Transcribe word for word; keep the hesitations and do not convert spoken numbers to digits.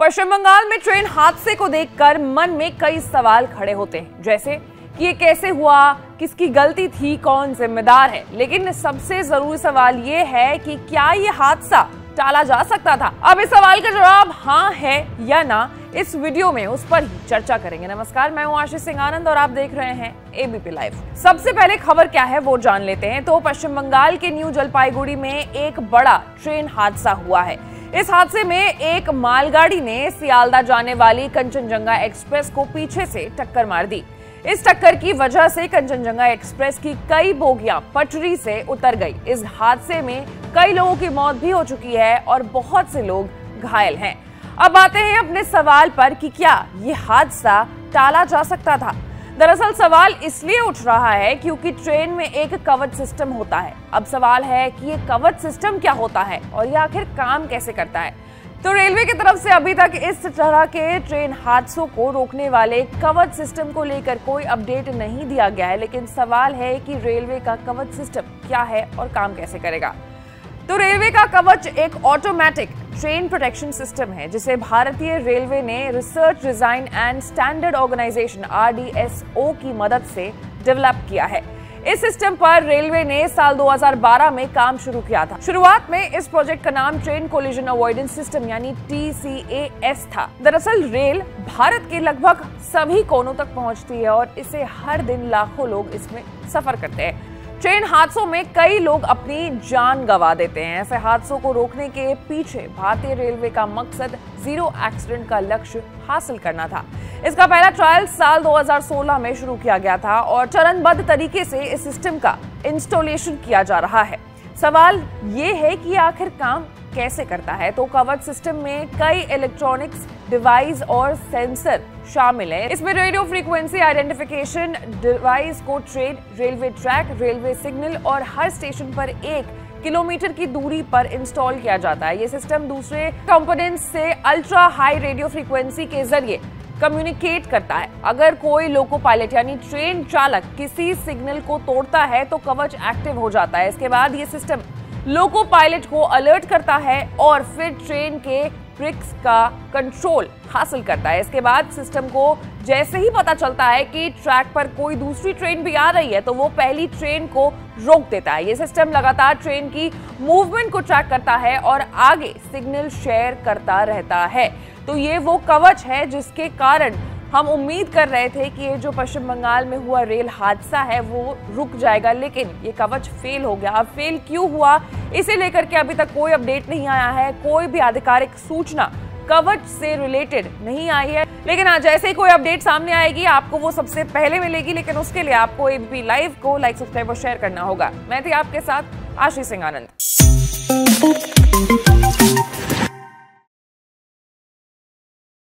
पश्चिम बंगाल में ट्रेन हादसे को देखकर मन में कई सवाल खड़े होते हैं, जैसे कि ये कैसे हुआ, किसकी गलती थी, कौन जिम्मेदार है। लेकिन सबसे जरूरी सवाल ये है कि क्या ये हादसा टाला जा सकता था। अब इस सवाल का जवाब हाँ है या ना, इस वीडियो में उस पर ही चर्चा करेंगे। नमस्कार, मैं हूं आशीष सिंह आनंद और आप देख रहे हैं एबीपी लाइव। सबसे पहले खबर क्या है वो जान लेते हैं। तो पश्चिम बंगाल के न्यू जलपाईगुड़ी में एक बड़ा ट्रेन हादसा हुआ है। इस हादसे में एक मालगाड़ी ने सियालदा जाने वाली कंचनजंगा एक्सप्रेस को पीछे से टक्कर मार दी। इस टक्कर की वजह से कंचनजंगा एक्सप्रेस की कई बोगियां पटरी से उतर गई। इस हादसे में कई लोगों की मौत भी हो चुकी है और बहुत से लोग घायल हैं। अब आते हैं अपने सवाल पर कि क्या ये हादसा टाला जा सकता था। दरअसल सवाल इसलिए उठ रहा है क्योंकि ट्रेन में एक कवच सिस्टम होता है। अब सवाल है कि ये कवच सिस्टम क्या होता है और ये आखिर काम कैसे करता है। तो रेलवे की तरफ से अभी तक इस तरह के ट्रेन हादसों को रोकने वाले कवच सिस्टम को लेकर कोई अपडेट नहीं दिया गया है। लेकिन सवाल है कि रेलवे का कवच सिस्टम क्या है और काम कैसे करेगा। तो रेलवे का कवच एक ऑटोमेटिक ट्रेन प्रोटेक्शन सिस्टम है जिसे भारतीय रेलवे ने research design and standard organisation R D S O की मदद से डेवलप किया है। इस सिस्टम पर रेलवे ने साल दो हज़ार बारह में काम शुरू किया था। शुरुआत में इस प्रोजेक्ट का नाम ट्रेन कोलिजन अवॉइडेंस सिस्टम यानी टी सी ए एस था। दरअसल रेल भारत के लगभग सभी कोनों तक पहुंचती है और इसे हर दिन लाखों लोग इसमें सफर करते हैं। ट्रेन हादसों में कई लोग अपनी जान गंवा देते हैं। ऐसे हादसों को रोकने के पीछे भारतीय रेलवे का मकसद जीरो एक्सीडेंट का लक्ष्य हासिल करना था। इसका पहला ट्रायल साल दो हज़ार सोलह में शुरू किया गया था और चरणबद्ध तरीके से इस सिस्टम का इंस्टॉलेशन किया जा रहा है। सवाल ये है कि आखिर काम कैसे करता है। तो कवच सिस्टम में कई इलेक्ट्रॉनिक्स डिवाइस और सेंसर शामिल हैं। इसमें रेडियो फ्रीक्वेंसी आइडेंटिफिकेशन डिवाइस को train, railway track, railway signal और हर स्टेशन पर एक किलोमीटर की दूरी पर इंस्टॉल किया जाता है। ये सिस्टम दूसरे कंपोनेंट्स से अल्ट्रा हाई रेडियो फ्रीक्वेंसी के जरिए कम्युनिकेट करता है। अगर कोई लोको पायलट यानी ट्रेन चालक किसी सिग्नल को तोड़ता है तो कवच एक्टिव हो जाता है। इसके बाद ये सिस्टम लोको पायलट को अलर्ट करता है और फिर ट्रेन के ब्रेक्स का कंट्रोल हासिल करता है। इसके बाद सिस्टम को जैसे ही पता चलता है कि ट्रैक पर कोई दूसरी ट्रेन भी आ रही है तो वो पहली ट्रेन को रोक देता है। ये सिस्टम लगातार ट्रेन की मूवमेंट को ट्रैक करता है और आगे सिग्नल शेयर करता रहता है। तो ये वो कवच है जिसके कारण हम उम्मीद कर रहे थे कि ये जो पश्चिम बंगाल में हुआ रेल हादसा है वो रुक जाएगा, लेकिन ये कवच फेल हो गया। अब फेल क्यों हुआ इसे लेकर के अभी तक कोई अपडेट नहीं आया है। कोई भी आधिकारिक सूचना कवच से रिलेटेड नहीं आई है। लेकिन आज जैसे ही कोई अपडेट सामने आएगी आपको वो सबसे पहले मिलेगी। लेकिन उसके लिए आपको एबीपी लाइव को लाइक, सब्सक्राइब और शेयर करना होगा। मैं थी आपके साथ आशीष सिंह आनंद।